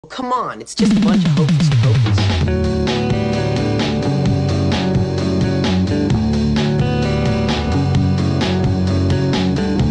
Come on, it's just a bunch of hocus pocus.